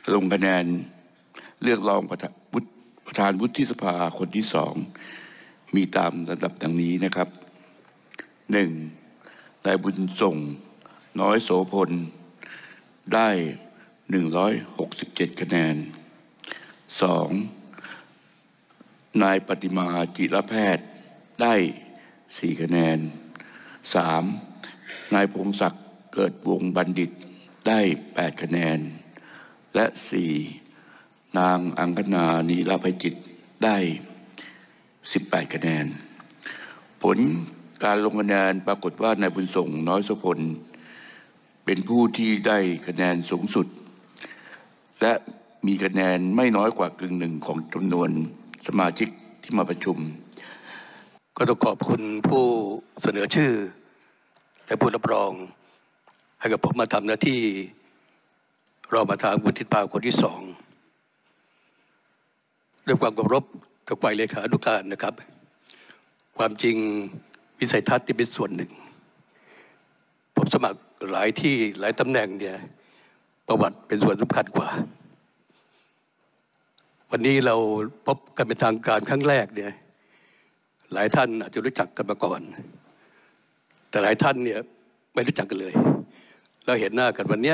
ลงคะแนนเลือกรองประธานวุฒิสภาคนที่สองมีตามลำดับดังนี้นะครับ1นายบุญส่งน้อยโสพลได้167คะแนน2นายปฏิมาจิรแพทย์ได้4คะแนน3นายพงศักดิ์เกิดวงบัณฑิตได้8คะแนนและ4นางอังคณานีรภัยจิตได้18คะแนนผลการลงคะแนนปรากฏว่านายบุญส่งน้อยโสพลเป็นผู้ที่ได้คะแนนสูงสุดและมีคะแนนไม่น้อยกว่ากึ่งหนึ่งของจำนวนสมาชิกที่มาประชุมก็ต้องขอบคุณผู้เสนอชื่อและผู้รับรองให้กับผมมาทำหน้าที่รองประธานวุฒิสภาคนที่สองด้วยความเคารพต่อฝ่ายเลขานุการนะครับความจริงวิสัยทัศน์ที่เป็นส่วนหนึ่งผมสมัครหลายที่หลายตำแหน่งเนี่ยประวัติเป็นส่วนสำคัญกว่าวันนี้เราพบกันเป็นทางการครั้งแรกเนี่ยหลายท่านอาจจะรู้จักกันมาก่อนแต่หลายท่านเนี่ยไม่รู้จักกันเลยเราเห็นหน้ากันวันนี้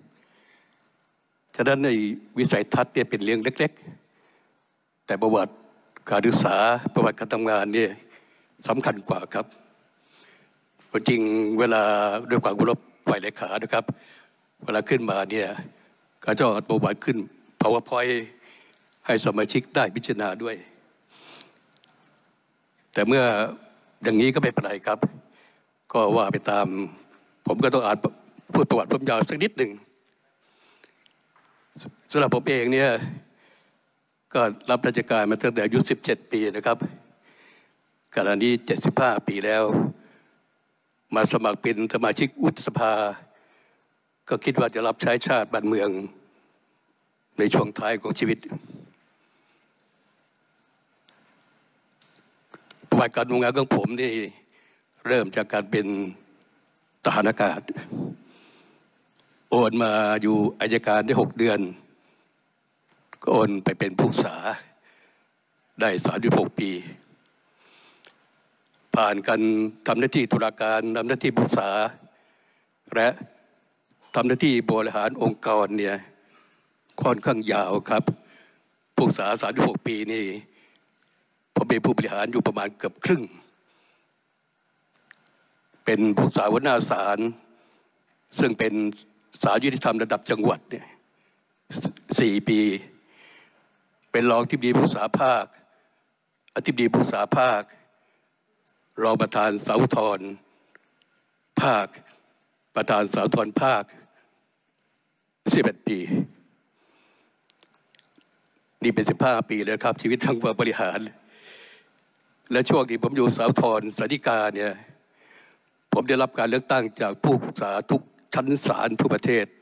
ฉะนั้นในวิสัยทัศน์เนี่ยเป็นเรื่องเล็กๆแต่ประวัติการศึกษาประวัติการทำงานเนี่ยสำคัญกว่าครับจริงเวลาด้วยความเคารพฝ่ายเลขานะครับเวลาขึ้นมาเนี่ยก็จะเอาประวัติขึ้น PowerPoint ให้สมาชิกได้พิจารณาด้วยแต่เมื่ออย่างนี้ก็ไม่เป็นไรครับก็ว่าไปตามผมก็ต้องอ่านพูดประวัติผมยาวสักนิดหนึ่งสำหรับผมเองเนี่ยก็รับราชการมาตั้งแต่อายุ17 ปีนะครับขณะนี้75 ปีแล้วมาสมัครเป็นสมาชิกวุฒิสภาก็คิดว่าจะรับใช้ชาติบ้านเมืองในช่วงท้ายของชีวิตประวัติการทำงานของผมนี่เริ่มจากการเป็นทหารอากาศโอนมาอยู่อัยการได้6 เดือนก็โอนไปเป็นผู้ศึกษาได้36 ปีผ่านการทำหน้าที่ตุลาการทำหน้าที่ผู้ศึกษาและทำหน้าที่บริหารองค์กรเนี่ยค่อนข้างยาวครับผู้ศึกษา36 ปีนี่ผมเป็นผู้บริหารอยู่ประมาณเกือบครึ่งเป็นผู้ศึกษาหัวหน้าศาลซึ่งเป็นศาลยุติธรรมระดับจังหวัดเนี่ย4 ปีเป็นรองอธิบดีผู้ศึกษาภาคอธิบดีผู้ศึกษาภาครองประธานศาลอุทธรณ์ภาคประธานศาลอุทธรณ์ภาค11 ปีนี่เป็น15 ปีแล้วครับชีวิตทั้งบริหารและช่วงที่ผมอยู่ศาลอุทธรณ์ศาลฎีกาเนี่ยผมได้รับการเลือกตั้งจากผู้ศึกษาทุกชั้นศาลทั่วประเทศ